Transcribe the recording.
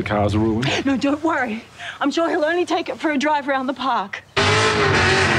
car's ruined. No, don't worry. I'm sure he'll only take it for a drive around the park.